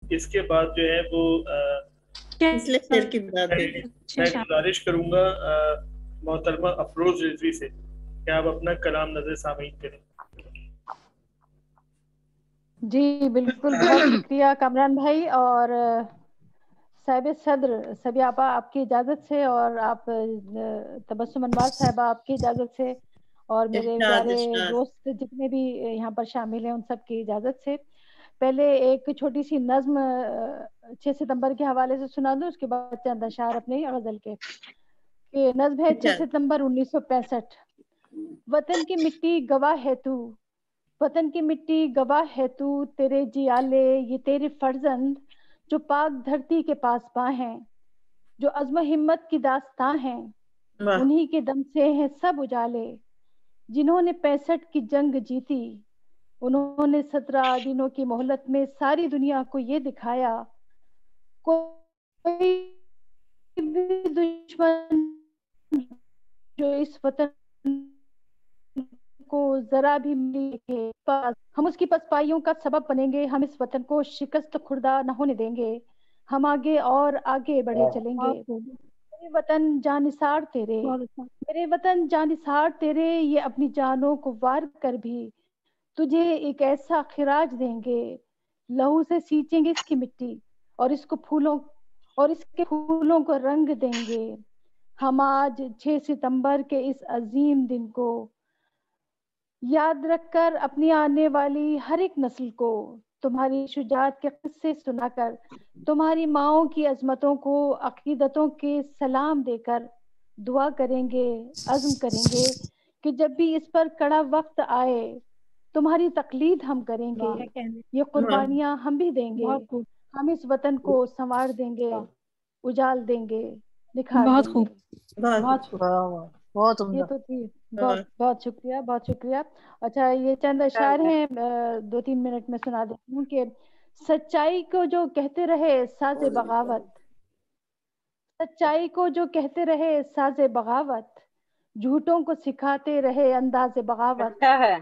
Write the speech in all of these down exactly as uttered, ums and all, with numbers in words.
اس کے بعد جو ہے وہ اس لیکچر کی بات ہے. میں گزارش کروں گا محترمہ افروز رضوی سے کہ آپ اپنا کلام نظر سامعین کریں. جی بالکل، بہت شکریہ کامران بھائی اور صاحب صدر سبی آپا آپ کی اجازت سے، اور آپ تبسم انوار صاحبہ آپ کی اجازت سے، اور میرے پیارے دوست جتنے بھی یہاں پر شامل ہیں ان سب کی اجازت سے پہلے ایک چھوٹی سی نظم چھ ستمبر کے حوالے سے سنا دوں، اس کے بعد چند اشعار اپنے غزل کے. کہ نظم ہے چھ ستمبر انیس سو پینسٹھ. وطن کی مٹی گواہ ہے تو، وطن کی مٹی گواہ ہے تو، تیرے جیالے یہ تیرے فرزند جو پاک دھرتی کے پاسباں ہیں، جو عزم و ہمت کی داستاں ہیں، انہی کے دم سے ہیں سب اجالے. جنہوں نے پینسٹھ کی جنگ جیتی، انہوں نے سترہ دنوں کی مہلت میں ساری دنیا کو یہ دکھایا کوئی بھی دشمن جو اس وطن کو ذرا بھی ملے ہم اس کی پسپائیوں کا سبب بنیں گے. ہم اس وطن کو شکست خوردہ نہ ہونے دیں گے. ہم آگے اور آگے بڑھے چلیں گے. میرے وطن جانثار تیرے، میرے وطن جانثار تیرے، یہ اپنی جانوں کو وار کر بھی تجھے ایک ایسا خراج دیں گے. لہو سے سینچیں گے اس کی مٹی اور اس کو پھولوں اور اس کے پھولوں کو رنگ دیں گے. ہم آج چھ ستمبر کے اس عظیم دن کو یاد رکھ کر اپنی آنے والی ہر ایک نسل کو تمہاری شجاعت کے قصے سنا کر، تمہاری ماؤں کی عظمتوں کو عقیدتوں کے سلام دے کر دعا کریں گے، عزم کریں گے کہ جب بھی اس پر کڑا وقت آئے تمہاری تقلید ہم کریں گے. یہ قربانیاں ہم بھی دیں گے. ہم اس وطن کو سنوار دیں گے، اجال دیں گے، نکھار بہت دیں خوب، گے. بہت خوب، بہت یہ عمدہ. تو تھی. بہت بہت شکریہ، بہت شکریہ. اچھا یہ چند اشعار ہیں دو تین منٹ میں سنا دیتی ہوں. کہ سچائی کو جو کہتے رہے ساز بغاوت، سچائی کو جو کہتے رہے ساز بغاوت، جھوٹوں کو سکھاتے رہے انداز بغاوت.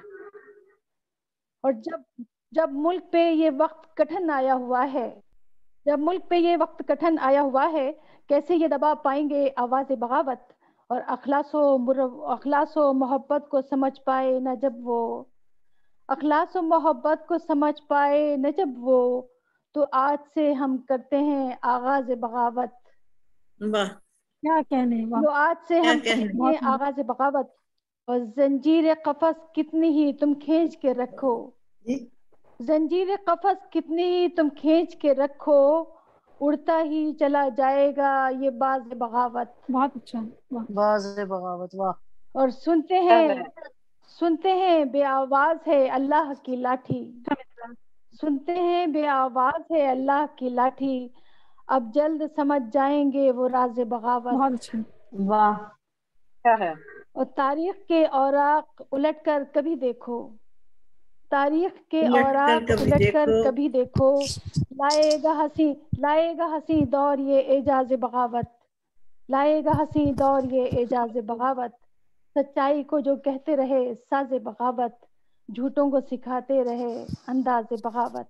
اور جب جب ملک پہ یہ وقت کٹھن آیا ہوا ہے، جب ملک پہ یہ وقت کٹھن آیا ہوا ہے، کیسے یہ دبا پائیں گے آواز بغاوت. اور اخلاص و اخلاص و محبت کو سمجھ پائے نہ جب وہ، اخلاص و محبت کو سمجھ پائے نہ جب وہ، تو آج سے ہم کرتے ہیں آغاز بغاوت. کیا کہنے، جو آج سے ہم کرتے ہیں آغاز بغاوت. اور زنجیر قفس کتنی ہی تم کھینچ کے رکھو، زنجیر قفس کتنی ہی تم کھینچ کے رکھو، اڑتا ہی چلا جائے گا یہ باز بغاوت. بہت اچھا، باز بغاوت. واہ. اور سنتے ہیں سنتے ہیں بے آواز ہے اللہ کی لاٹھی، سنتے ہیں بے آواز ہے اللہ کی لاٹھی، اب جلد سمجھ جائیں گے وہ راز بغاوت. بہت اچھا. واہ کیا ہے. اور تاریخ کے اوراق الٹ کر کبھی دیکھو، تاریخ کے اوراق الٹ کر کبھی دیکھو، لائے گا ہنسی لائے گا ہنسی دور یہ اعجاز بغاوت، لائے گا ہنسی دور یہ اعجاز بغاوت. سچائی کو جو کہتے رہے ساز بغاوت، جھوٹوں کو سکھاتے رہے انداز بغاوت.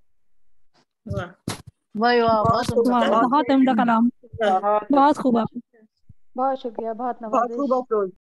واہ واہ بہت بہت عمدہ کلام، بہت خوب. آپ بہت شکریہ، بہت بہت نوازش. خوب افروز.